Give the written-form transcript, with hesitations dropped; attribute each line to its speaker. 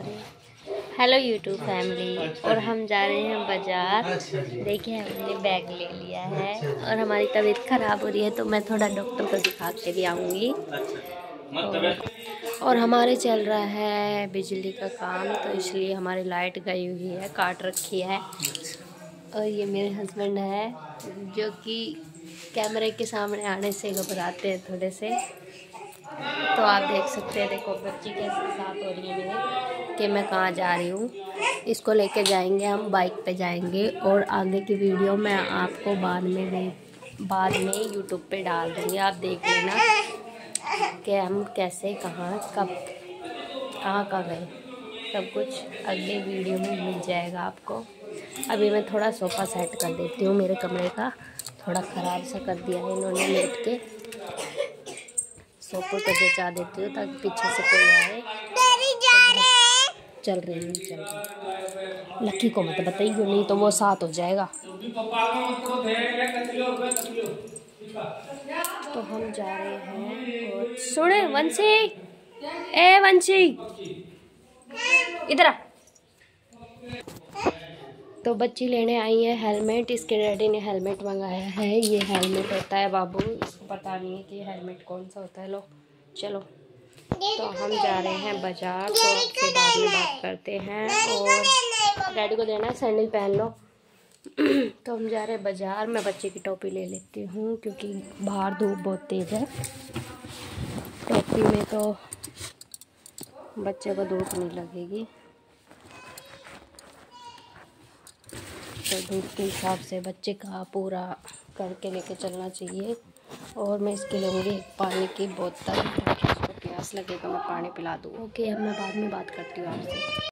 Speaker 1: Hello YouTube family. और हम जा रहे हैं बाज़ार। देखिए हमने बैग ले लिया है और हमारी तबीयत ख़राब हो रही है तो मैं थोड़ा डॉक्टर को दिखा के भी आऊँगी। और हमारे चल रहा है बिजली का काम, तो इसलिए हमारी लाइट गई हुई है, काट रखी है। और ये मेरे हस्बैंड है जो कि कैमरे के सामने आने से घबराते हैं थोड़े से। तो आप देख सकते हैं, देखो बच्ची कैसे साथ हो रही है मेरे कि मैं कहाँ जा रही हूँ। इसको लेके जाएंगे, हम बाइक पे जाएंगे और आगे की वीडियो मैं आपको बाद में यूट्यूब पे डाल दूँगी। आप देख लेना कि हम कैसे कहाँ कहाँ गए, सब कुछ अगले वीडियो में मिल जाएगा आपको। अभी मैं थोड़ा सोफ़ा सेट कर देती हूँ, मेरे कमरे का थोड़ा ख़राब सा कर दिया है इन्होंने लेट के। सोफ़े को बचा देती हूँ ताकि पीछे से कोई आए। चल रही हूँ। लकी को मत बताइए, नहीं तो वो साथ हो जाएगा। तो हम जा रहे हैं और सुने वंशी, ए वंशी इधर आ। तो बच्ची लेने आई है हेलमेट। इसके डैडी ने हेलमेट मंगाया है। ये हेलमेट होता है बाबू, इसको पता नहीं है कि हेलमेट कौन सा होता है। लो चलो, तो हम जा रहे हैं बाज़ार, तो आपसे बाद में बात करते हैं। और डैडी को देना है, सैंडल पहन लो। तो हम जा रहे हैं बाज़ार। मैं बच्चे की टोपी ले लेती हूँ क्योंकि बाहर धूप बहुत तेज़ है। टोपी में तो बच्चे को धूप नहीं लगेगी, तो धूप के हिसाब से बच्चे का पूरा करके लेके चलना चाहिए। और मैं इसके लूँगी एक पानी की बोतल ताकि उसको प्यास लगेगा, मैं पानी पिला दूँ। ओके, अब मैं बाद में बात करती हूँ आपसे।